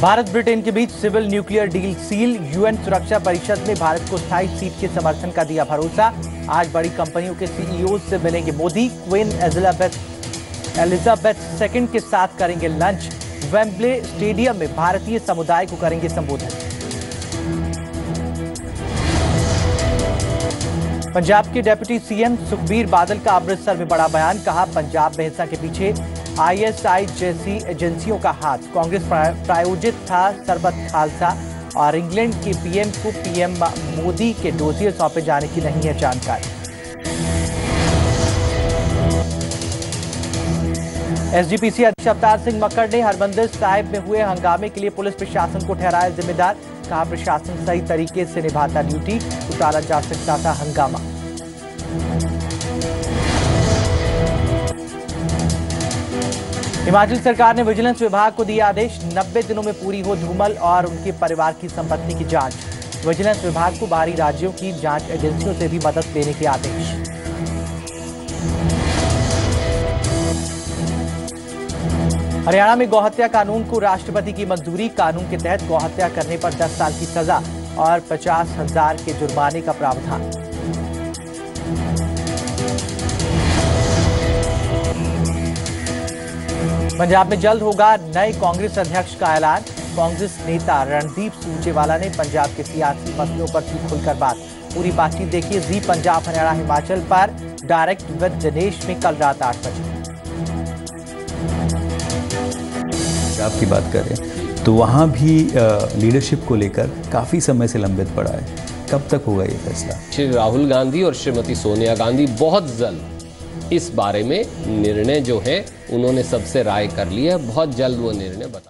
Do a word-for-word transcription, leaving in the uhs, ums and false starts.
Bharat Britain के बीच civil nuclear deal seal. UN सुरक्षा परिषद में भारत को स्थायी सीट के समर्थन का दिया भरोसा। आज बड़ी कंपनियों के सीईओ से मिलेंगे Modi. Queen Elizabeth Elizabeth second के साथ करेंगे लंच। वेम्बले स्टेडियम में भारतीय समुदाय को करेंगे संबोधित। पंजाब के डिप्टी सीएम सुखबीर बादल का अमृतसर में बड़ा बयान। कहा, पंजाब में हिंसा के पीछे आईएसआई जैसी एजेंसियों का हाथ। कांग्रेस प्रायोजित था सरबत खालसा और इंग्लैंड के पीएम को पीएम मोदी के डोसियर सौंपे जाने की नहीं है जानकारी। एसजीपीसी अध्यक्ष अवतार सिंह मक्कड़ ने हरमंदिर साहिब में हुए हंगामे के लिए पुलिस प्रशासन को ठहराया जिम्मेदार। कहा, प्रशासन सही तरीके से निभाता ड्यूटी तो टाला जा सकता था हंगामा। हिमाचल सरकार ने विजिलेंस विभाग को दिया आदेश। नब्बे दिनों में पूरी हो धूमल और उनके परिवार की संपत्ति की जांच। विजिलेंस विभाग को बाहरी राज्यों की जांच एजेंसियों से भी मदद लेने के आदेश। हरियाणा में गौहत्या कानून को राष्ट्रपति की मंजूरी। कानून के तहत गौहत्या करने पर दस साल की सजा और पचास हजार के जुर्माने का प्रावधान। पंजाब में जल्द होगा नए कांग्रेस अध्यक्ष का ऐलान। कांग्रेस नेता रणदीप सुरजेवाला ने पंजाब के सियासी मसलों पर की खुलकर बात। पूरी बातचीत देखिए जी पंजाब हरियाणा हिमाचल पर डायरेक्ट विद दिनेश में कल रात आठ बजे। पंजाब की बात करें तो वहाँ भी लीडरशिप को लेकर काफ़ी समय से लंबित पड़ा है। कब तक होगा ये फैसला? श्री राहुल गांधी और श्रीमती सोनिया गांधी बहुत जल्द इस बारे में निर्णय जो है उन्होंने सबसे राय कर लिया है। बहुत जल्द वो निर्णय बता